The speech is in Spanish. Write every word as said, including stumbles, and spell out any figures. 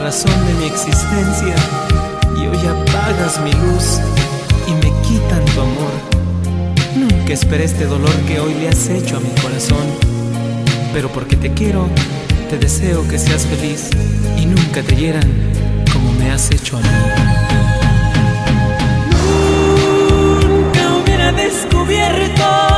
razón de mi existencia, y hoy apagas mi luz y me quitan tu amor. Nunca esperé este dolor que hoy le has hecho a mi corazón, pero porque te quiero, te deseo que seas feliz y nunca te hieran como me has hecho a mí. Nunca hubiera descubierto